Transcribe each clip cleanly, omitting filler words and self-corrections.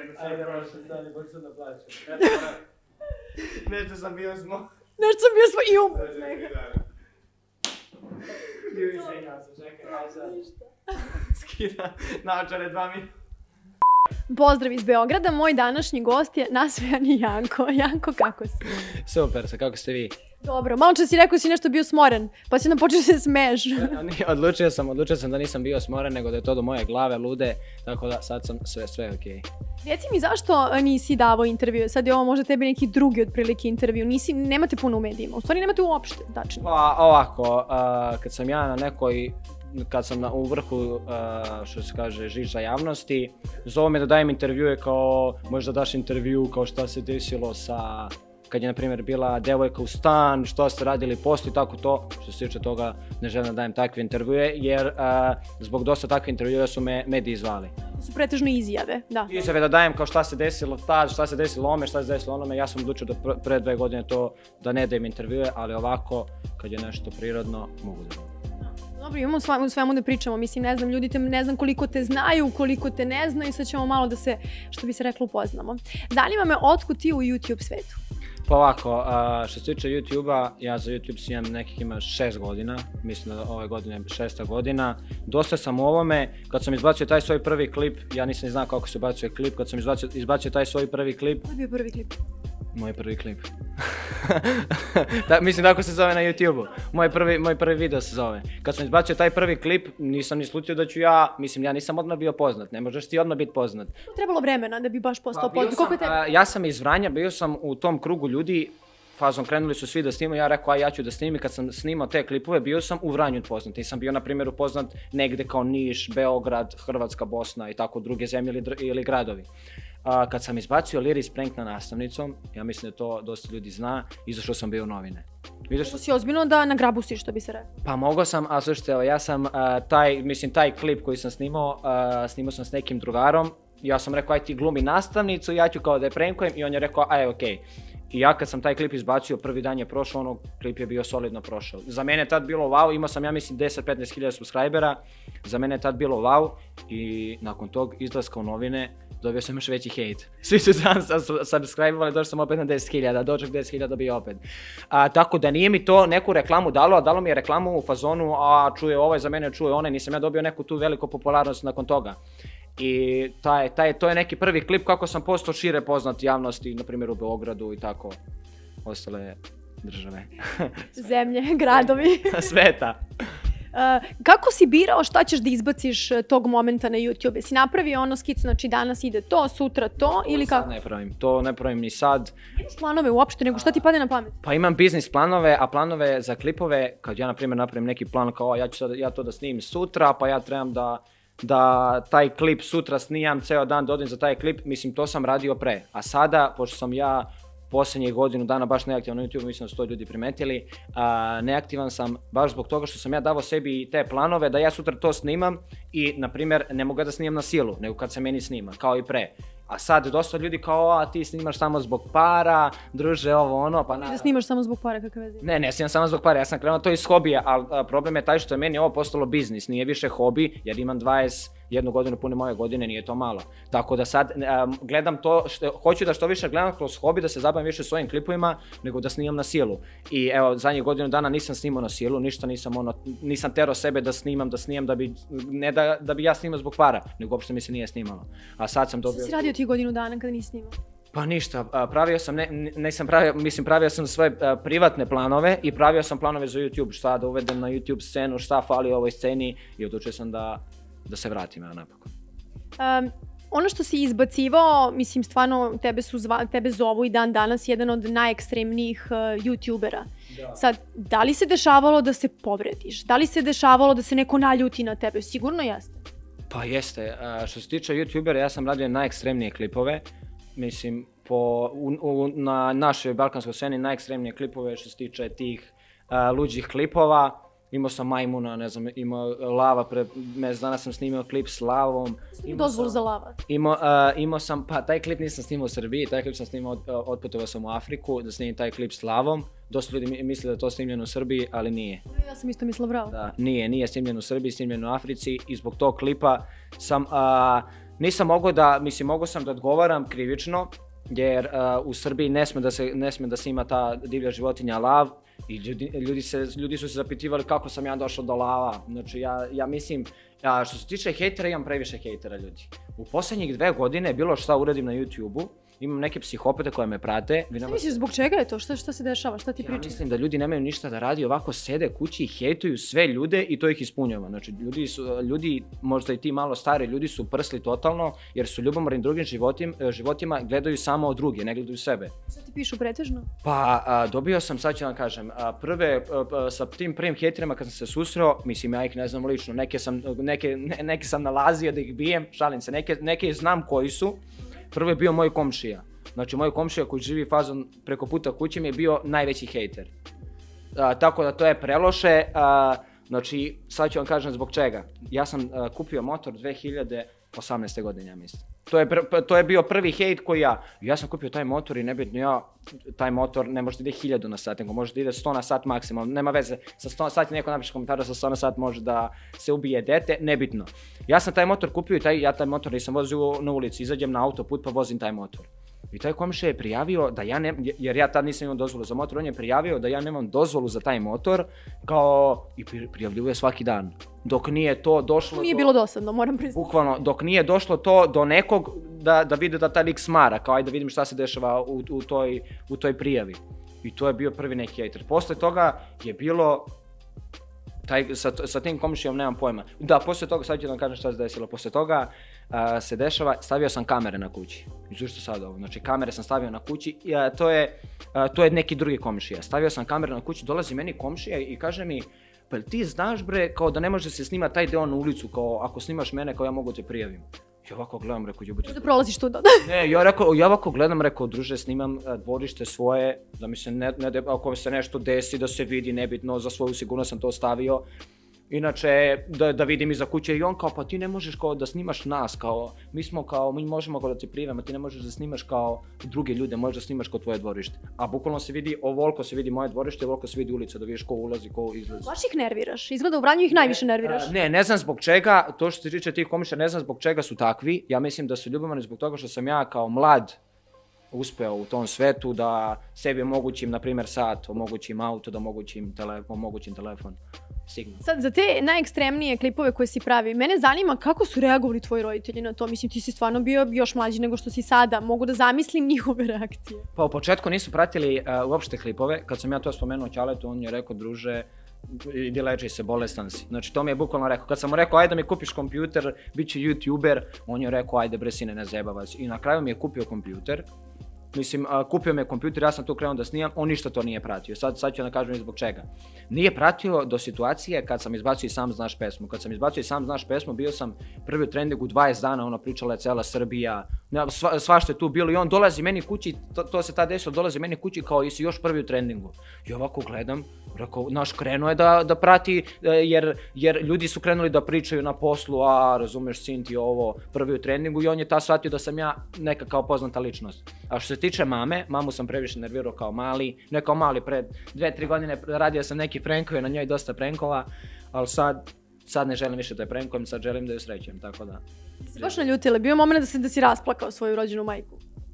Ajde, možeš stani, bok sam da plaćam. Nešto sam bio smo. Nešto sam bio smo i umro smeha. Bio izvinjam se, čekaj, aj sad. Skida, naočare 2 minuta. Pozdrav iz Beograda, moj današnji gost je nasmejani Janko. Janko, kako si? Super, kako ste vi? Dobro, malo čas si rekao si nešto bio smoren, pa si nam počeo se smeješ. Odlučio sam da nisam bio smoren, nego da je to do moje glave lude, tako da sad sam sve okej. Reci mi zašto nisi davao intervju? Sad je ovo možda tebi neki drugi otprilike intervju. Nemate puno u medijima, u stvari nemate uopšte, tačno. Pa ovako, kad sam ja na nekoj, kad sam u vrhu, što se kaže, žiža javnosti, zovu me da dajem intervjue kao, možda daš intervju kao šta se desilo sa, kad je na primjer bila devojka u stan, što ste radili poslije, tako to, što se tiče toga ne želim da dajem takve intervjue, jer zbog dosta takve intervjue su me mediji zvali. To su pretežno izjave, da. Izjave da dajem kao šta se desilo tad, šta se desilo ome, šta se desilo onome, ja sam odlučio da pre 2 godine to da ne dajem intervjue, ali ovako, kad je nešto prirodno, mogu da dajem. Dobro, imamo u svemu da pričamo, mislim, ne znam, ljudi ne znam koliko te znaju, koliko te ne znaju, sad ćemo malo da se, što bi se reklo, upoznamo. Zanima me, otkud ti u YouTube svetu? Pa ovako, što se tiče YouTube-a, ja za YouTube snimam nekih ima 6 godina, mislim da ove godine je 6. godina. Dosta sam u ovome, kad sam izbacio taj svoj prvi klip, ja nisam ni znao kako se ubacuje klip, kad sam izbacio taj svoj prvi klip. Koji je bio prvi klip? Moj prvi klip. Mislim tako se zove na YouTube-u. Moj prvi video se zove. Kad sam izbacio taj prvi klip, nisam ni slutio da ću ja nisam odmah bio poznat, ne možeš ti odmah biti poznat. Trebalo vremena da bi baš postao poznat. Ja sam iz Vranja, bio sam u tom krugu ljudi, fazom krenuli su svi da snimaju, ja rekao ja ću da snimim, kad sam snimao te klipove bio sam u Vranju poznat, nisam bio na primjer upoznat negde kao Niš, Beograd, Hrvatska, Bosna i tako druge zemlje ili gradovi. Kad sam izbacio Liris prank na nastavnicom, ja mislim da to dosta ljudi zna, izašao sam bio u novine. Mogu si ozbiljno da nagrabusiš, što bi se rekao? Pa mogao sam, a slušajte, ja sam taj klip koji sam snimao sam s nekim drugarom, ja sam rekao aj ti glumi nastavnicu, ja ću kao da je prankujem i on je rekao aj okej. I ja kad sam taj klip izbacio, prvi dan je prošao, klip je bio solidno prošao. Za mene je tad bilo wow, imao sam ja mislim 10-15 hiljada subscribera, za mene je tad bilo wow i nakon tog izlaska u novine dobio sam još veći hejt. Svi su subscribe-ovali, došao sam opet na 10.000, dođak 10.000 bio opet. Tako da nije mi to neku reklamu dalo, a dalo mi je reklamu u fazonu, čuje ovaj za mene, čuje onaj, nisam ja dobio neku tu veliku popularnost nakon toga. I to je neki prvi klip kako sam postao šire poznat javnosti, na primjer u Beogradu i tako ostale države. Zemlje, gradovi. Sveta. Kako si birao šta ćeš da izbaciš tog momenta na YouTube? Si napravio ono skicu, znači danas ide to, sutra to ili kako? Sad ne pravim, to ne pravim ni sad. Imaš planove uopšte, nego šta ti pade na pamet? Pa imam biznis planove, a planove za klipove, kad ja na primjer napravim neki plan kao ja to da snimim sutra, pa ja trebam da taj klip sutra snimam ceo dan, da odim za taj klip, mislim to sam radio pre. A sada, pošto sam ja posljednjih godinu dana baš neaktivan na YouTube, mislim da su to ljudi primetili, neaktivan sam baš zbog toga što sam ja davao sebi te planove da ja sutra to snimam i, na primjer, ne mogu da snimam na silu, nego kad se meni snima, kao i pre. A sad dosta ljudi kao, a ti snimaš samo zbog para, druže, ovo ono, pa da snimaš samo zbog para, kakve veze? Ne snimam samo zbog para, ja sam krenuo to iz hobija, ali problem je taj što je meni ovo postalo biznis, nije više hobi, jer imam 21 godinu, pune moje godine, nije to malo. Tako da sad gledam to, hoću da što više gledam kroz hobi, da se zabavim više svojim klipovima, nego da snimam na silu. I evo, zadnjih godinu dana nisam snimao na silu, ništa nisam terao sebe da snimam, ne da bi ja snimao zbog para, nego uopšte mi se nije snimalo. A sad sam dobio... Šta si radio ti godinu dana kada nisi snimao? Pa ništa, pravio sam svoje privatne planove i pravio sam planove za YouTube, šta da uvedem na YouTube scenu, šta fali u ovoj sceni i odlučio sam da se vratim napokon. Ono što si izbacivao, mislim stvarno tebe zovu i dan danas jedan od najekstremnijih YouTubera. Sad, da li se dešavalo da se povrediš? Da li se dešavalo da se neko naljuti na tebe? Sigurno jeste. Pa jeste. Što se tiče YouTubera, ja sam radio najekstremnije klipove. Mislim, na našoj balkanskoj sceni najekstremnije klipove što se tiče tih luđih klipova. Imao sam majmuna, ne znam, imao lava, pre mjesec dana sam snimao klip s lavom. Dozvolu za lava? Imao sam, pa taj klip nisam snimao u Srbiji, taj klip sam snimao, otputovao sam u Afriku da snimim taj klip s lavom. Dosta ljudi misle da je to snimljeno u Srbiji, ali nije. Ja sam isto mislila, bravo. Da, nije snimljeno u Srbiji, snimljeno u Africi i zbog tog klipa sam nisam mogao da, mislim, mogao sam da odgovaram krivično, jer u Srbiji ne sme da se ima ta divlja životinja lav i ljudi su se zapitivali kako sam ja došao do lava. Znači, ja mislim, što se tiče hejtera, imam previše hejtera, ljudi. U poslednjih 2 godine bilo šta uradim na YouTube-u, imam neke psihopate koje me prate. Šta misliš, zbog čega je to? Šta se dešava? Šta ti pričaš? Ja mislim da ljudi nemaju ništa da radi, ovako sede kući i hejtuju sve ljude i to ih ispunjava. Znači, ljudi, možda i ti malo stari, ljudi su prsli totalno, jer su ljubomorni drugim životima, gledaju samo druge, ne gledaju sebe. Šta ti pišu pretežno? Pa, dobio sam, sad ću vam kažem, sa tim prvim hejterima kad sam se susreo, mislim, ja ih ne znam lično, neke sam nalazio da ih bijem, šalim se, neke znam koji su. Prvo je bio moj komšija. Znači, moj komšija koji živi fazon preko puta kuće mi je bio najveći hejter. Tako da to je preloše. Znači, sad ću vam kažem zbog čega. Ja sam kupio motor 2018. godine, ja mislim. To je bio prvi hejt koji ja sam kupio taj motor i nebitno taj motor ne može da ide 1000 na sat, nego može da ide 100 na sat maksimalno, nema veze, sa 100 na sat neko napiše komentara, sa 100 na sat može da se ubije dete, nebitno. Ja sam taj motor kupio i ja taj motor nisam vozio na ulici, izađem na autoput pa vozim taj motor. I taj komšija je prijavio da ja jer ja tad nisam imao dozvolu za motor, on je prijavio da ja nemam dozvolu za taj motor, i prijavljuje svaki dan. Dok nije to došlo... Nije bilo dosadno, moram priznati. Bukvalno, dok nije došlo to do nekog da vide da taj lik smara, kao ajde da vidim šta se dešava u toj prijavi. I to je bio prvi neki hejter. Posle toga je bilo... Sa tim komšijom nemam pojma. Da, posle toga, sad ću da vam kažem šta se desilo. Posle toga se dešava, stavio sam kamere na kući. Zašto sad ovo? Znači, kamere sam stavio na kući, to je neki drugi komšija. Stavio sam kamere na kući, dolazi meni komšija i kaže mi, pa ti znaš bre, kao da ne može se snimati taj deo na ulicu, kao ako snimaš mene, kao ja mogu te prijavim. Ja ovako gledam, rekao, jebote. Da prolaziš tu, da. Ne, ja ovako gledam, rekao, druže, snimam dvorište svoje, da mi se ako se nešto desi, da se vidi, nebitno, za svoju sigurnost sam to stavio. Inače, da vidim iza kuće i on kao, pa ti ne možeš kao da snimaš nas, kao, mi možemo kao da ti prijavimo, ti ne možeš da snimaš kao druge ljude, možeš da snimaš kao tvoje dvorište. A bukvalno se vidi, ovoliko se vidi moje dvorište, ovoliko se vidi ulica, da vidiš ko ulazi, ko izlazi. Baš ih nerviraš, izgleda u Vranju ih najviše nerviraš. Ne znam zbog čega, to što se tiče tih komšija, ne znam zbog čega su takvi, ja mislim da su ljubomorni zbog toga što sam ja kao mlad uspeo u tom svetu da sebi omogućim, na primjer, sat, omogućim auto, da omogućim telefon. Signal. Sad, za te najekstremnije klipove koje si pravi, mene zanima kako su reagovali tvoji roditelji na to. Mislim, ti si stvarno bio još mlađi nego što si sada. Mogu da zamislim njihove reakcije. Pa u početku nisu pratili uopšte klipove. Kad sam ja to spomenuo Ćaletu, on je rekao, druže, idi leči se, bolestan si. Znači, to mi je bukvalno rekao. Kad sam mu rekao, ajde da mi kupiš kompjuter, bit će YouTuber, on je rekao, ajde bre sine, ne zajebava se. I na kraju mi je kupio kompjuter. Mislim, kupio me kompjuter, ja sam tu krenuo da snimam, on ništa to nije pratio. Sad ću da kažem i zbog čega. Nije pratio do situacije kad sam izbacio i Sam znaš pesmu. Kad sam izbacio i Sam znaš pesmu, bio sam prvi u trendingu 20 dana, ono pričala je cela Srbija, svašta je tu bilo i on dolazi meni kući, to se tad desilo, dolazi meni kući kao jesi još prvi u trendingu. I ovako gledam, rekao, naš krenuo je da prati, jer ljudi su krenuli da pričaju na poslu, razumeš, sin ti ovo, prvi u trendingu i on je ta shvatio da sam ja neka kao poznata ličnost. A što se tiče mame, mamu sam previše nervirao kao mali, ne kao mali, pred 2-3 godine radio sam neki prankove, na njoj dosta prankova, ali sad ne želim više da je prankujem, sad želim da ju srećem, tako da... Si baš naljutila, bio je moment da si rasplakao svoju rođenu majku?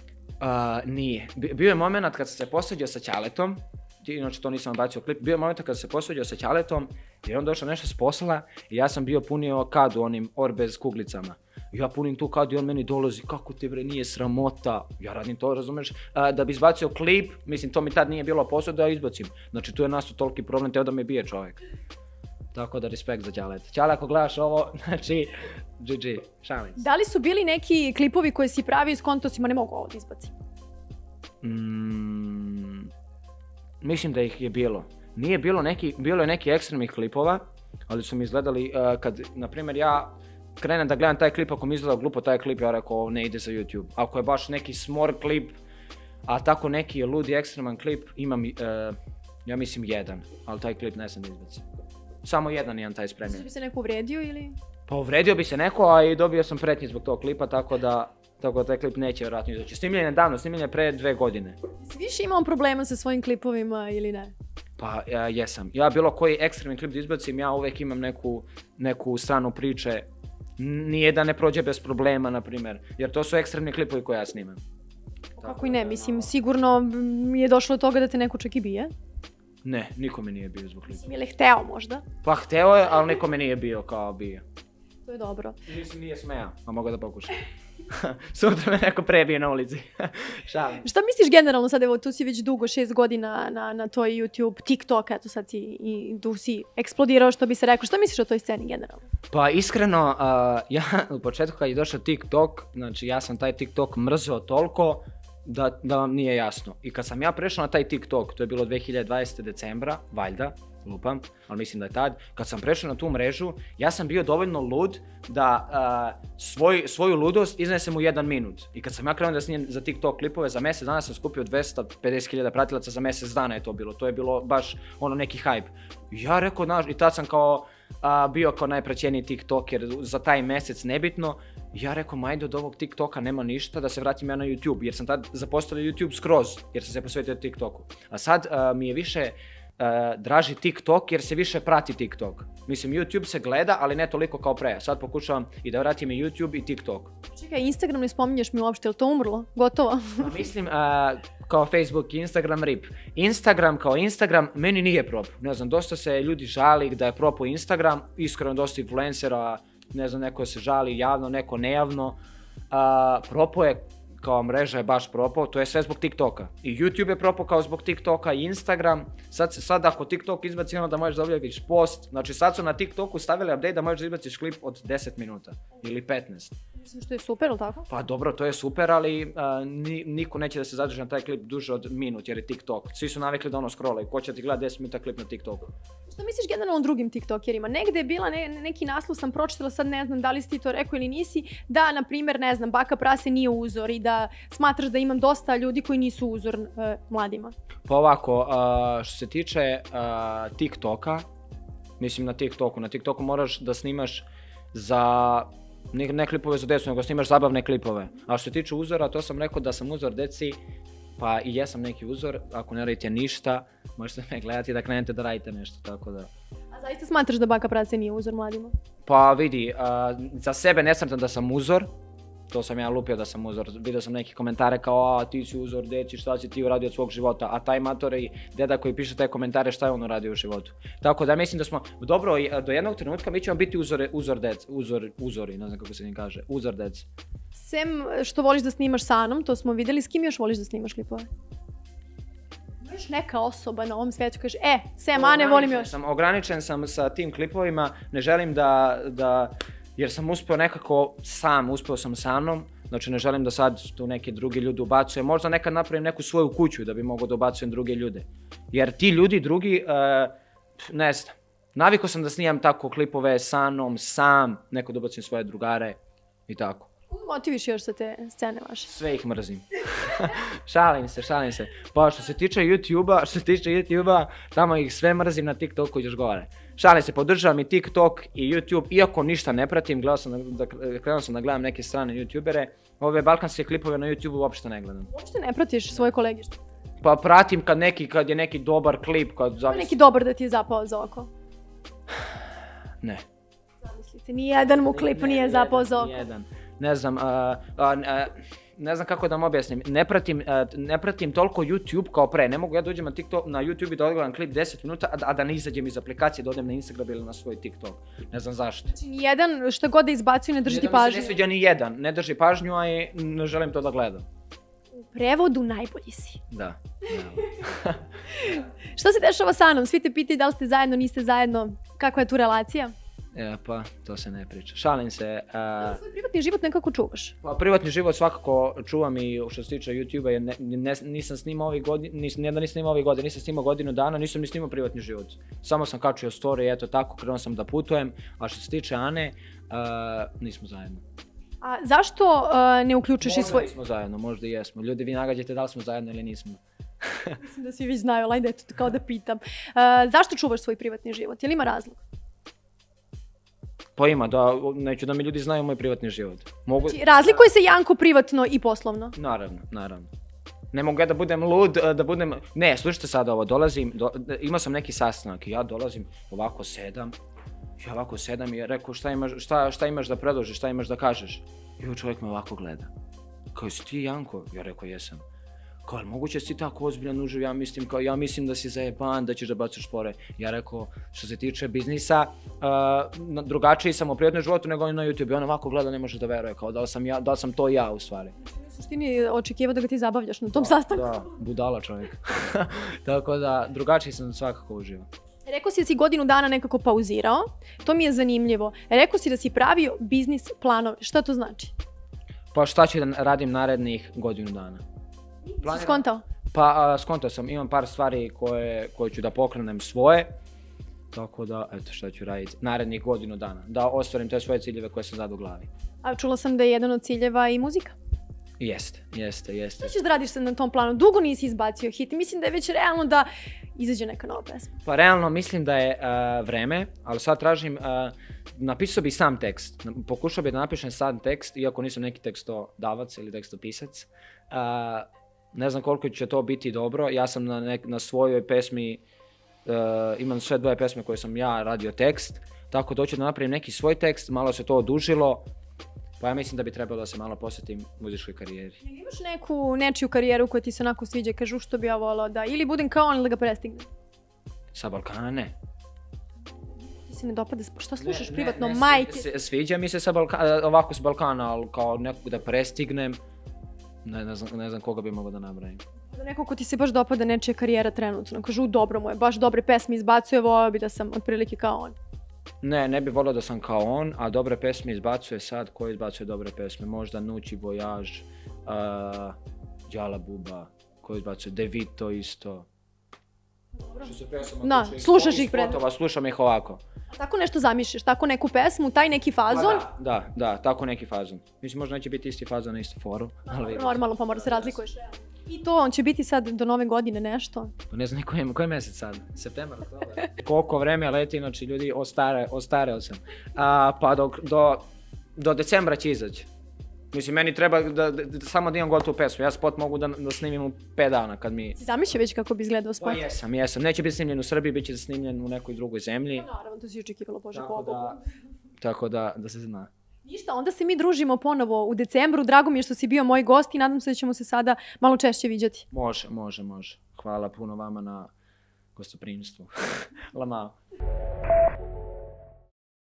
Nije. Bio je moment kad sam se posvađao sa Ćaletom, inače to nisam bacio klip, bio je moment kad sam se posvađao sa Ćaletom, jer on došao nešto s posla i ja sam bio punio kadu onim Orbez kuglicama. Ja punim tu kadu i on meni dolazi, kako te bre nije sramota, ja radim to, razumeš, da bi izbacio klip, mislim to mi tad nije bilo posao da izbacim, znači tu je nastao toliki problem, teo da me bije čovjek. Tako da respekt za Ćalet. Ćale, ako gledaš ovo, znači, GG, šalim se. Da li su bili neki klipovi koje si pravio s kontosima, ne mogu ovo da izbacim? Mislim da ih je bilo. Nije bilo je neki ekstremnih klipova, ali su mi izgledali, kad, na primjer, ja krenem da gledam taj klip, ako mi izgleda glupo taj klip, ja rekao, ne ide za YouTube. Ako je baš neki smor klip, a tako neki ludi ekstreman klip, imam, ja mislim, jedan, ali taj klip ne sam da izbacim. Samo jedan imam taj spremljen. Misliš bi se neko uvredio ili? Pa uvredio bi se neko, a i dobio sam pretnje zbog tog klipa, tako da taj klip neće vjerojatno izaći. Snimljen je davno, snimljen je pre 2 godine. Si više imao problema sa svojim klipovima ili ne? Pa jesam. Ja bilo koji ekstremni klip da izbacim, ja uvek imam neku stranu priče nije da ne prođe bez problema, na primjer, jer to su ekstremni klipovi koje ja snimam. Kako i ne, mislim, sigurno mi je došlo do toga da te neko čak i bije. Ne, niko me nije bio zbog klipa. Ili je hteo možda? Pa hteo je, ali niko me nije bio kao bio. To je dobro. Mislim, nije smeo, a mogu da pokušam. Sutra me neko prebije na ulici. Šalim. Šta misliš generalno sad, evo tu si već dugo, 6 godina na toj YouTube, TikTok, eto sad i tu si eksplodirao, što bi se rekao. Šta misliš o toj sceni generalno? Pa iskreno, ja u početku kad je došao TikTok, znači ja sam taj TikTok mrzeo toliko da vam nije jasno. I kad sam ja prešao na taj TikTok, to je bilo 2020. decembra, valjda, lupam, ali mislim da je tad, kad sam prešao na tu mrežu, ja sam bio dovoljno lud da svoju ludost iznesem u 1 minut. I kad sam ja krenuo da snimam za TikTok klipove, za mjesec dana sam skupio 250.000 pratilaca, za mjesec dana je to bilo baš ono neki hype. Ja rekao, i tad sam kao bio kao najpraćeniji TikToker za taj mjesec, nebitno. Ja rekao, ajde od ovog TikToka nema ništa, da se vratim ja na YouTube, jer sam tad zapostavio YouTube skroz, jer sam se posvetio TikToku. A sad mi je više draži TikTok jer se više prati TikTok. Mislim, YouTube se gleda, ali ne toliko kao pre. Sad pokušavam i da vratim i YouTube i TikTok. Čekaj, Instagram ne spominješ mi uopšte, je li to umrlo? Gotovo? Mislim, kao Facebook i Instagram rip. Instagram kao Instagram meni nije prop. Ne znam, dosta se ljudi žali da je propao Instagram, iskreno dosta influencera, ne znam, neko se žali javno, neko nejavno. Propao je kao mreža je baš propao, to je sve zbog TikToka. I YouTube je propao kao zbog TikToka i Instagram. Sad ako TikTok izbaci ono da možeš da objaviš post, znači sad su na TikToku stavili update da možeš da izbaciš klip od 10 minuta ili 15. Mislim što je super, ili tako? Pa dobro, to je super, ali niko neće da se zadrži na taj klip duže od minut jer je TikTok. Svi su navikli da ono scrollaju, ko će ti gleda 10 minuta klip na TikToku. Što misliš generalno o drugim TikTokerima? Negde je bila neki naslov, sam pročitala, sad ne znam da li si ti to rekao ili nisi, da, na primjer, ne znam, baka prase nije uzor i da smatraš da imam dosta ljudi koji nisu uzor mladima. Pa ovako, što se tiče TikToka, mislim na TikToku moraš da snimaš za ne klipove za decu, nego snimaš zabavne klipove. A što se tiče uzora, to sam rekao da sam uzor deci, pa i jesam neki uzor, ako ne radite ništa, možete me gledati da krenete da radite nešto, tako da. A zaista smatraš da baka prase nije uzor mladima? Pa vidi, za sebe ne smatram da sam uzor, to sam ja lupio da sam uzor, vidio sam neke komentare kao ti si uzor deci, šta si ti uradio od svog života, a taj mator i deda koji piše te komentare šta je on uradio u životu. Tako da mislim da smo, dobro, do jednog trenutka mi ćemo biti uzori, ne znam kako se njim kaže, uzor deci. Sem što voliš da snimaš sa Anom, to smo vidjeli, s kim još voliš da snimaš klipove? Imaš neka osoba na ovom svijetu kaže, sem Ane volim još. Ograničen sam sa tim klipovima, ne želim jer sam uspio nekako uspio sam sa mnom, znači ne želim da sad tu neke drugi ljudi ubacujem, možda nekad napravim neku svoju kuću da bi mogao da ubacujem druge ljude. Jer ti ljudi drugi, ne znam, navikao sam da snimam tako klipove sa mnom, sam, neko da ubacim svoje drugare i tako. Motiviš još sa te scene vaše? Sve ih mrzim. Šalim se. Pa što se tiče YouTube-a, tamo ih sve mrzim, na TikToku još gore. Šalim se, podržavam i TikTok i YouTube, iako ništa ne pratim, krenuo sam da gledam neke strane YouTubere, ove balkanske klipove na YouTube uopšte ne gledam. Uopšte ne pratiš svoje kolege? Pa pratim kad je neki dobar klip. Ko je neki dobar da ti je zapao za oko? Ne. Zamislite, nijedan mu klip nije zapao za oko. Nijedan. Ne znam, ne znam kako da vam objasnim, ne pratim toliko YouTube kao pre, ne mogu ja dođem na YouTube i da odgledam klip 10 minuta, a da ne izađem iz aplikacije, da odem na Instagram ili na svoj TikTok, ne znam zašto. Znači nijedan što god da izbacuju ne drži ti pažnju? Mi se ne sviđa ni jedan, ne drži pažnju, a i ne želim to da gledam. U prevodu najbolji si. Da. Šta se dešava sa Anom? Svi te pitaju da li ste zajedno, niste zajedno, kakva je tu relacija? Pa, to se ne priča. Šalim se. Svoj privatni život nekako čuvaš? Pa, privatni život svakako čuvam i što se tiče YouTube-a, jer nisam snimao ovih godina, nisam snimao godinu dana, nisam ni snimao privatni život. Samo sam kačio story, eto tako, krenuo sam da putujem, a što se tiče Ane, nismo zajedno. A zašto ne uključiš i svoj... Možda nismo zajedno, možda i jesmo. Ljudi, vi nagađate da li smo zajedno ili nismo. Mislim da svi već znaju, ajde, eto, kao da pitam. Zašto čuvaš svoj privatni život? Je li ima razlog? Pa ima, neću da mi ljudi znaju moj privatni život. Znači, razlikuje se Janko privatno i poslovno? Naravno. Ne mogu ja da budem lud, Ne, slušajte sada ovo, imao sam neki sastanak i ja dolazim, ovako sedam Ja ovako sedam i rekao šta imaš da predložiš, šta imaš da kažeš. I ovaj čovjek me ovako gleda. Kao, si ti Janko? Ja rekao, jesam. Kao, ali moguće si tako ozbiljan uživ, ja mislim da si zajeban, da ćeš da bacaš fore. Ja rekao, što se tiče biznisa, drugačiji sam u privatnom životu nego on na YouTube. I on ovako gleda, ne može da veruje, kao da li sam to ja u stvari. U suštini očekivao da ga ti zabavljaš na tom sastanku. Da, budala čovjek. Tako da, drugačiji sam svakako uživo. Rekao si da si godinu dana nekako pauzirao, to mi je zanimljivo. Rekao si da si pravio biznis planove, šta to znači? Pa šta ću da radim narednih godinu dana? Si skontao? Pa skontao sam, imam par stvari koje ću da pokrenem svoje, tako da, eto šta ću raditi narednih godinu dana, da ostvarim te svoje ciljeve koje sam zadao u glavi. A čula sam da je jedan od ciljeva i muzika. Jeste. Šta ćeš da radiš sad na tom planu? Dugo nisi izbacio hit, mislim da je već realno da izađe neka nova pesma. Pa realno mislim da je vreme, ali sad tražim, napisao bi sam tekst, pokušao bi da napišem sam tekst, iako nisam neki tekstodavac ili tekstopisac. Ne znam koliko će to biti dobro, ja sam na svojoj pesmi, imam sve 2 pesme koje sam ja radio tekst, tako da hoću da napravim neki svoj tekst, malo se to odužilo, pa ja mislim da bi trebalo da se malo posvetim muzičkoj karijeri. Imaš nečiju karijeru koja ti se onako sviđa, kažu što bi ja volao da ili budem kao on ili da ga prestignem? Sa Balkana ne. Ti se ne dopada, šta slušaš privatno, majke? Sviđa mi se ovako s Balkana, ali kao nekog da prestignem, ne znam koga bi mogao da nabrajim. Da neko ko ti se baš dopada nečija karijera trenutno, kažu dobro mu je, baš dobre pesme izbacuje, volao bi da sam otprilike kao on. Ne bi volio da sam kao on, a dobre pesme izbacuje sad, ko izbacuje dobre pesme? Možda Nući Vojaž, Đala Buba, ko izbacuje, Devito isto. Da, slušaš ih pred. Slušam ih ovako. A tako nešto zamišljaš, tako neku pesmu, taj neki fazon? Da, tako neki fazon. Mislim, možda neće biti isti fazon na istu foru. Normalno, pa mora se razlikuješ. I to, on će biti sad do nove godine nešto? Ne znam koji mjesec sad, septembar, oktobar. Koliko vreme leti, znači ljudi, ostareo sam. Pa do decembra će izaći. Mislim, meni treba samo da imam gotovu pesmu. Ja spot mogu da snimim u 5 dana kad mi... Si zamišljao već kako bi izgledao spot? Pa jesam. Neće biti snimljen u Srbiji, bit će snimljen u nekoj drugoj zemlji. Naravno, to si očekivalo, Bože, tako da se zna. Ništa, onda se mi družimo ponovo u decembru. Drago mi je što si bio moj gost i nadam se da ćemo se sada malo češće viđati. Može. Hvala puno vama na gostoprimstvu. Lamao.